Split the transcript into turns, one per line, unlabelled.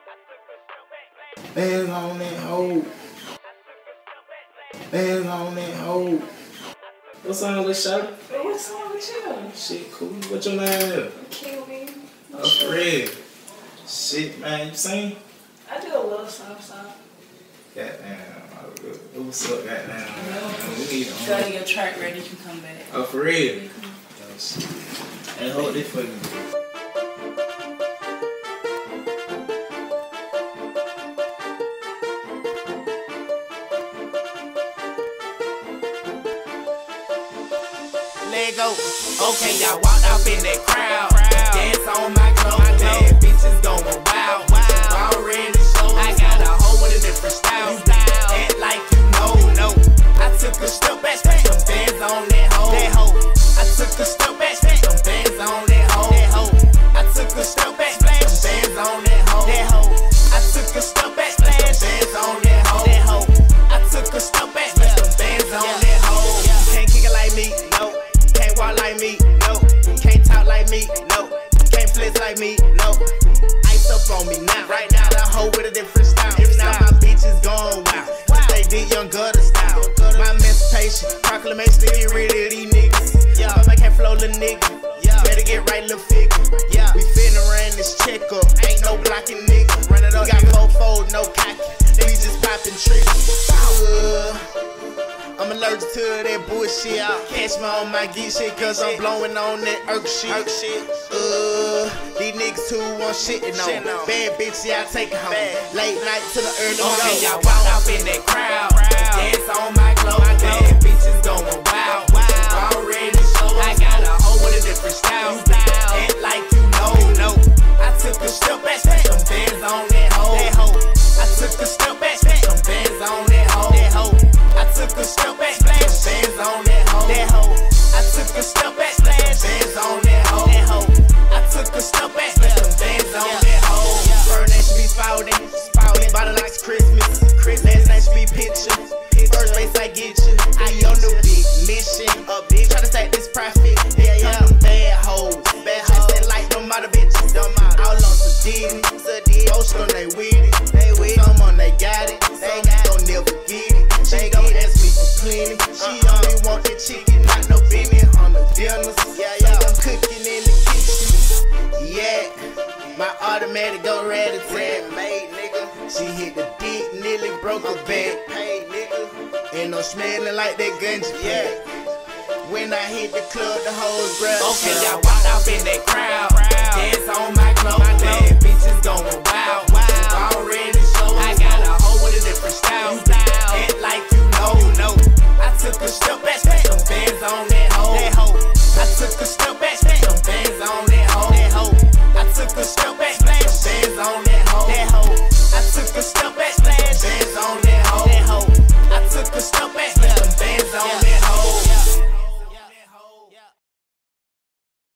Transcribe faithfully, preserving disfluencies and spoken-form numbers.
Bands on that hoe. Bands on that hoe. What's on with Shawty?
What's wrong with you?
Shit, cool. What your name is?
Kiwi.
Oh, for real. Shit, man. You sing?
I do a little something, something.
Goddamn. Oh, what's up, goddamn? We need
to Got your track ready, you can come back.
Oh, for real? Oh, shit. And hold this fucking good.
Let go. Okay, y'all walked off in that crowd. Dance on my clothes. Bad bitches going wild. Already show. I got a hoe with a different style. Act like you know. I took a step back, spent some bands on that hoe. I took a step back, spent some bands on that hoe. I took a step back, spent some bands on that hoe. I took a step back, spent some bands on that hoe. I took a step back, spent some bands on that hoe. Can't kick it like me, no. Can't walk like me, no. Can't talk like me, no. Can't flex like me, no. Ice up on me now, right now. The hoe with a different style. Every now my bitch is going wild. They did young gutter style. My emancipation, proclamation to get rid of these niggas. Yeah, but I can't flow the nigga. Yeah, better get right, little figure. Yeah, we finna run this check up. Ain't no blocking nigga. Run it up. We got four fold, no cocky. We just popping tricks. Uh, I'm allergic to that bullshit. Catch me on my geek shit, cause I'm blowing on that irk shit. Uh, these niggas who want shit on. Bad bitch, yeah, I take it home. Late night to the early morning. Okay, y'all walked off in that crowd. Dance on my clothes. Bad bitches going wild. Already show. I got a hoe with a different style. Act like you know. I took a step back, spent some bands on that hoe. I took a step back, spent some bands on that hoe. I took a step back, spent some bands on that hoe. I took a step back, spent some bands on that hoe. I took a step back, spent some bands on that hoe. First name should be spouting, spouting, bottle like Christmas. Last name should be picture. First base I get you. I on the big mission. Try to take this profit. Yeah, yeah. Come them bad hoes. Bad hoes. They like them other bitches. Them all on Sadiddy. Most on they with it. They with some on they got it. They gon' never get it. She gon' ask me for plenty. She only want the chicken, not no business on the dinners. Yeah, yeah. I'm cooking in the kitchen. Yeah. My automatic go ready to made, nigga. She hit the dick, nearly broke her back. Hey, nigga. Ain't no smelling like that gunja, yeah. When I hit the club, the hoes grab. Okay, y'all walked off in that crowd. Dance on my clothes. Bad bitches going wild. Already show. I got a hoe with a different style. Act like you know. I took a step back, spent some bands on that hoe. I took a step back, spent some bands on that